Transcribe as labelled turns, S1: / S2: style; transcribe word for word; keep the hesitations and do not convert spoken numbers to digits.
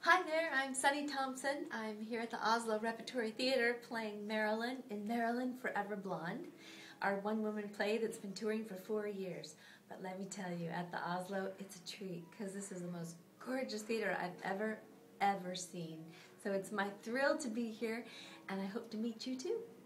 S1: Hi there, I'm Sunny Thompson. I'm here at the Asolo Repertory Theater playing Marilyn in Marilyn Forever Blonde, our one-woman play that's been touring for four years. But let me tell you, at the Asolo, it's a treat because this is the most gorgeous theater I've ever, ever seen. So it's my thrill to be here, and I hope to meet you too.